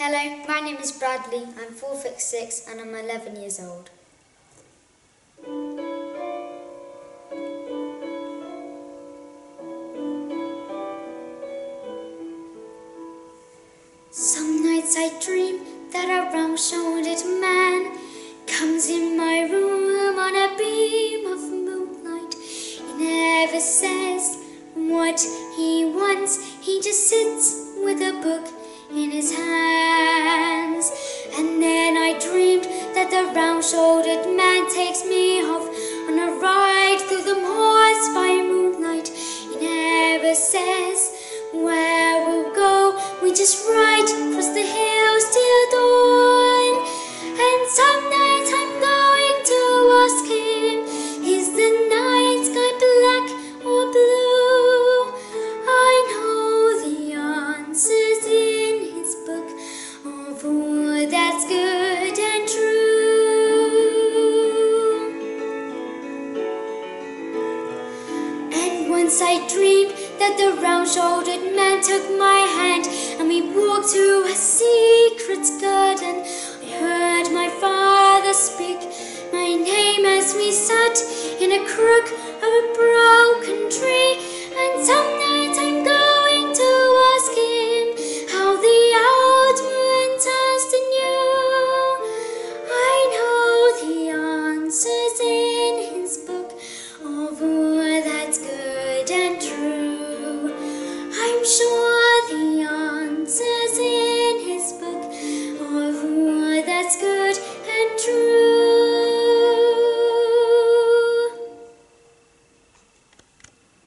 Hello, my name is Bradley. I'm 4'6" and I'm 11 years old. Some nights I dream that a round-shouldered man comes in my room on a beam of moonlight. He never says what he wants, he just sits with a book in his hands. And then I dreamed that the round-shouldered man takes me off on a ride through the moors by moonlight. He never says where we'll go, we just ride across the hills till dawn. And some nights I'm going to ask him, is the night sky black or blue? I know the answers in his book of all that's good and true. And once I dreamed that the round-shouldered man took my hand and we walked to a secret garden. I heard my father speak my name as we sat in a crook of a broken tree. And some